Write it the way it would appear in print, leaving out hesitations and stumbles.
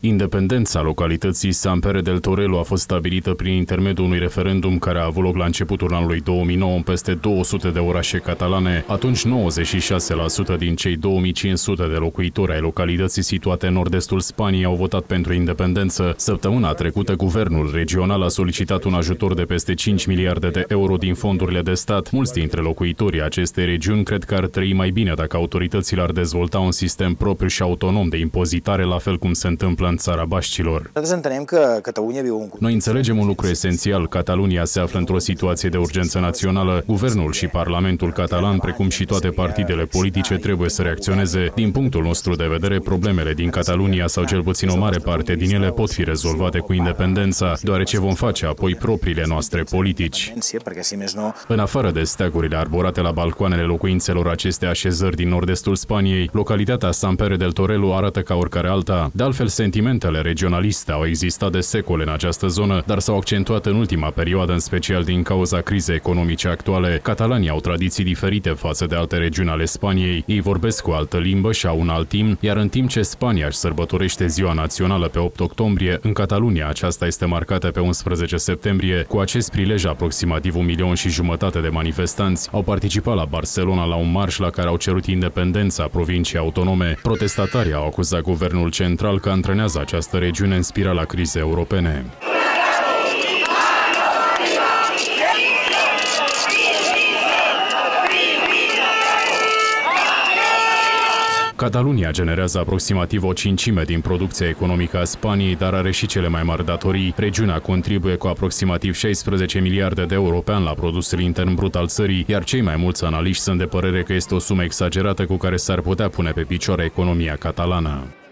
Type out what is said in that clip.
Independența localității Sant Pere del Torelló a fost stabilită prin intermediul unui referendum care a avut loc la începutul anului 2009 în peste 200 de orașe catalane. Atunci 96% din cei 2500 de locuitori ai localității situate în nord-estul Spaniei au votat pentru independență. Săptămâna trecută, guvernul regional a solicitat un ajutor de peste 5 miliarde de euro din fondurile de stat. Mulți dintre locuitorii acestei regiuni cred că ar trăi mai bine dacă autoritățile ar dezvolta un sistem propriu și autonom de impozitare, la fel cum se întâmplă în țara Baștilor. Noi înțelegem un lucru esențial. Catalunia se află într-o situație de urgență națională. Guvernul și Parlamentul catalan, precum și toate partidele politice, trebuie să reacționeze. Din punctul nostru de vedere, problemele din Catalunia, sau cel puțin o mare parte din ele, pot fi rezolvate cu independența, deoarece vom face apoi propriile noastre politici. În afară de steagurile arborate la balcoanele locuințelor acestei așezări din nord-estul Spaniei, localitatea Sant Pere del Torelló arată ca oricare alta. De altfel, sentimentele regionaliste au existat de secole în această zonă, dar s-au accentuat în ultima perioadă, în special din cauza crizei economice actuale. Catalanii au tradiții diferite față de alte regiuni ale Spaniei. Ei vorbesc o altă limbă și au un alt timp, iar în timp ce Spania își sărbătorește ziua națională pe 8 octombrie, în Catalunia aceasta este marcată pe 11 septembrie. Cu acest prilej, aproximativ 1,5 milion de manifestanți au participat la Barcelona la un marș la care au cerut independența provinciei autonome. Protestatarii au acuzat guvernul central că antrenează această regiune în spirala crizei europene. Catalunia generează aproximativ o cincime din producția economică a Spaniei, dar are și cele mai mari datorii. Regiunea contribuie cu aproximativ 16 miliarde de euro pe an la produsul intern brut al țării, iar cei mai mulți analiști sunt de părere că este o sumă exagerată cu care s-ar putea pune pe picioare economia catalană.